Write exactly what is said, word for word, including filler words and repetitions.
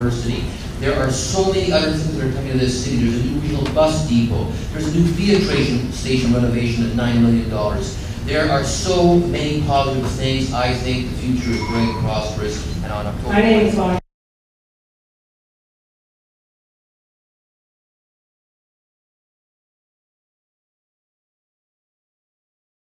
University. There are so many other things that are coming to this city. There's a new regional bus depot. There's a new Via station renovation at nine million dollars. There are so many positive things. I think the future is great, prosperous, and on October. My name is Mark.